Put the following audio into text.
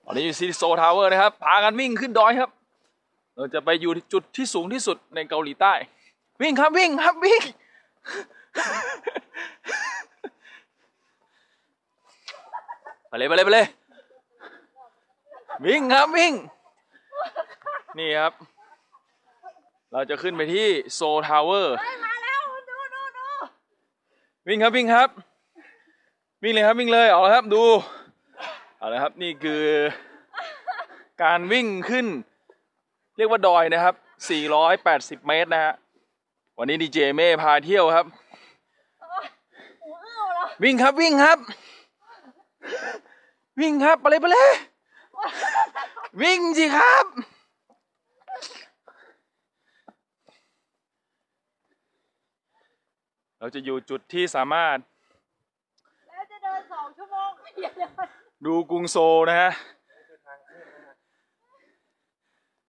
ตอนนี้อยู่ซีโซทาวเวอร์นะครับพากันวิ่งขึ้นดอยครับเราจะไปอยู่จุดที่สูงที่สุดในเกาหลีใต้วิ่งครับวิ่งครับวิ่งไปเลยไปเลยไปเลยวิ่งครับวิ่งนี่ครับเราจะขึ้นไปที่โซทาวเวอร์มาแล้วดูวิ่งครับวิ่งครับวิ่งเลยครับวิ่งเลยเอาละครับดูเอาละครับนี่คือการวิ่งขึ้นเรียกว่าดอยนะครับ480เมตรนะฮะวันนี้ดีเจเม่พาเที่ยวครับวิ่งครับวิ่งครับวิ่งครับไปเลยไปเลยวิ่งสิครับเราจะอยู่จุดที่สามารถแล้วจะเดิน2 ชั่วโมงดูกรุงโซลนะฮะ